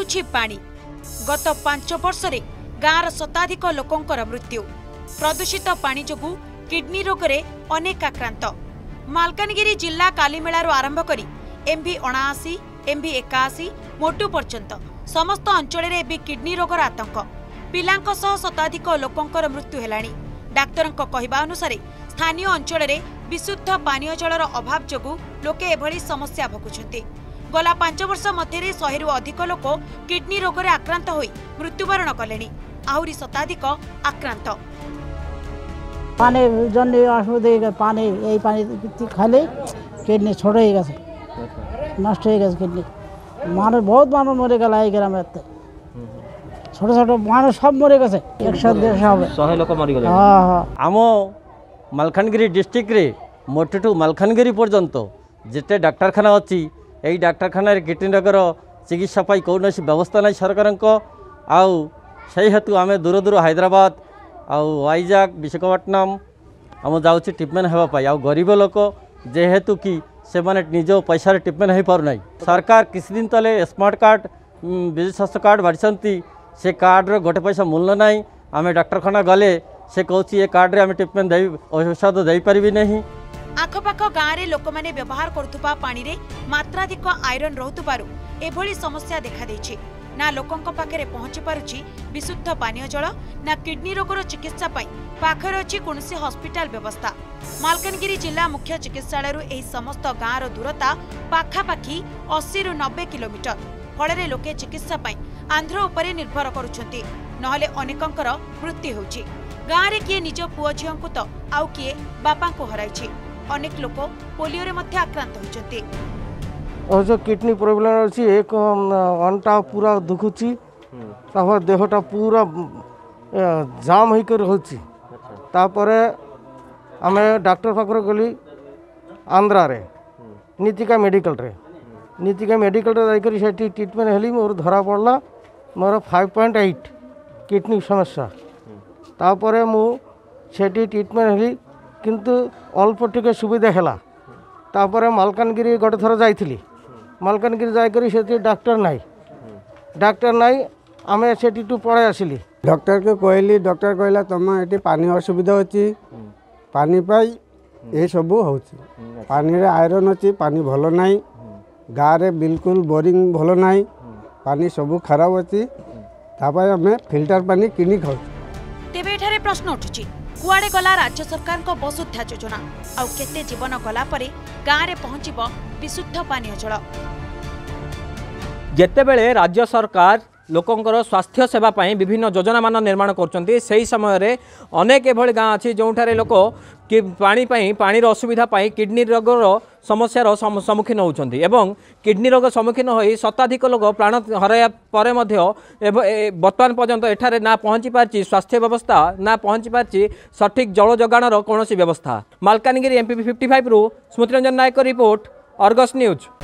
हेउछि पानी। गत 5 वर्ष रे गाँर शताधिक लोकंकर मृत्यु। प्रदूषित पानी जोगु किडनी रोग रे अनेक आक्रांत। मालकानगिरी जिला कालीमेलारू आरंभ करी एमवी 79, एमवी 81, मोटू पर्यंत समस्त अंचल रे किडनी रोगर आतंक। पिलांक सह शताधिक लोकंकर मृत्यु हेलाणी। डाक्तरंक कहवा अनुसार स्थानीय अंचल रे विशुद्ध पानीय जलर अभाव जोगु लोके एभली समस्या भोगुछन्ति। गला 5 वर्ष मध्य 100 रु अधिक लोक किडनी रोग रे आक्रांत होई मृत्युवरण कलेनी। आहुरी शताधिक आक्रांत। पानी जन्ने असुविधा पानी यही पानी खाले किडनी छोड़ ही गए नष्ट हो गए किडनी मानव बहुत मानव मरे गला ग्राम छोट छोट मानव सब मरे गए 100-150 लोक मरीगले। आम मालकानगिरी डिस्ट्रिक्ट रे मोटू टू मालकानगिरी पर्यंत जिते डाक्तखाना अच्छी यही डाक्तखाना किडनी रोगर चिकित्सा कौन व्यवस्था ना सरकार आई हेतु आम दूर दूर हैदराबाद आउ वाइजाग विशाखापट्टनम आम जाऊँ ट्रिटमेंट होगापाई। आ गरीब लोक जेहेतु कि से माने निज पैसा ट्रिटमेंट हो पार नहीं। सरकार किसी दिन तले स्मार्ट कार्ड विजु स्वास्थ्य कार्ड बाढ़ी से कार्ड रो गोटे पैसा मूल्य ना। आम डाक्तखाना गले से कहूँ ये कार्ड रे आम ट्रिटमेंट औषध दे पारि नहीं। आखपाख गाँव में लोक मैंने व्यवहार करुवा पानी रे मात्राधिक आयरन रहुतबारु एभली समस्या देखा देछि। ना लोकंक पाखरे पहुंची पारुछि विशुद्ध पानीय जल ना किडनी रोगर चिकित्सा पाई पाखरे अछि कोनोसी हॉस्पिटल व्यवस्था। मालकानगिरी जिला मुख्य चिकित्सालय एही समस्त गाँर दूरता पाखापाखी 80 रु 90 किलोमीटर। फल लोके चिकित्सा पाई आंध्र उपरे निर्भर करुछंती नहले अनेकंकर मृत्यु होछि। गाँव रे किए निज पुओ झियंकु तो आउ किए बापा को हराइछि। अनेक लोक पोलियो रे मध्य आक्रांत होइछंती। और जो किडनी प्रॉब्लम अच्छी एक अंटा पूरा दुखुची देहटा पूरा जाम होकर होची। आम डॉक्टर पाखर गली आंध्रा रे नीतिका मेडिकल रे जाकर से ट्रिटमेंट हेली मोर धरा पड़ला मोर 5.8 किडनी समस्या। तापर मुझे ट्रिटमेंट हेली किंतु अल्प टिके सुविधा है। तापर मालकानगिरी गोटे थर जाइली मालकानगिरी जाकर से डाक्टर नाई आम से पड़े आसिली। डॉक्टर को कहली डॉक्टर कहला तुम ये पानी असुविधा अच्छी पानी पाई ये सब हो पानी रे आयरन अच्छी पानी भल ना गाँव में बिल्कुल बोरिंग भल ना पानी सब खराब अच्छी आम फिल्टर पानी किनी खाऊ। तेबे एठारे प्रश्न उठुची कुआडे गला राज्य सरकार को वसुधा योजना आउ केते जीवन गला परे गाँव में पहुंचीब विशुद्ध पानीय जल। जेतेबेले राज्य सरकार लोकंकर स्वास्थ्य सेवा पाई विभिन्न योजना मान निर्माण करछंती सेही समय रे अनेक एभली गाँ अछि जोंठारे लोक कि पानी असुविधा पाई किडनी रोगर समस्यार सम्मुखीन होउछंती एवं किडनी रोग सम्मुखीन होई शताधिक लोक प्राण हराया परे मध्य वर्तमान पर्यंत एठारे ना पहुंची पारछि स्वास्थ्य व्यवस्था ना पहुंची पारछि सठिक जल जोगाणर कौनसी व्यवस्था। मालकानगिरी एमपी 55 रु Smruti Ranjan Nayak report Argus news.